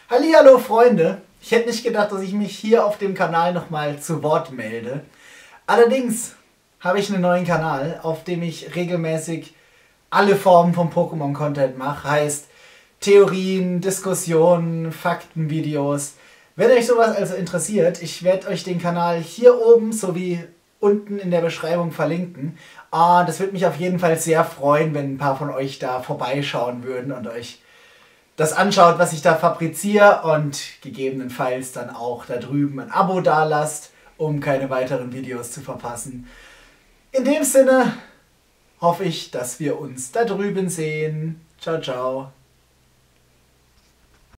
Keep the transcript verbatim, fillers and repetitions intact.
Hallihallo Freunde! Ich hätte nicht gedacht, dass ich mich hier auf dem Kanal nochmal zu Wort melde. Allerdings habe ich einen neuen Kanal, auf dem ich regelmäßig alle Formen von Pokémon-Content mache. Heißt Theorien, Diskussionen, Faktenvideos. Wenn euch sowas also interessiert, ich werde euch den Kanal hier oben sowie unten in der Beschreibung verlinken. Ah, das würde mich auf jeden Fall sehr freuen, wenn ein paar von euch da vorbeischauen würden und euch das anschaut, was ich da fabriziere und gegebenenfalls dann auch da drüben ein Abo dalasst, um keine weiteren Videos zu verpassen. In dem Sinne hoffe ich, dass wir uns da drüben sehen. Ciao, ciao.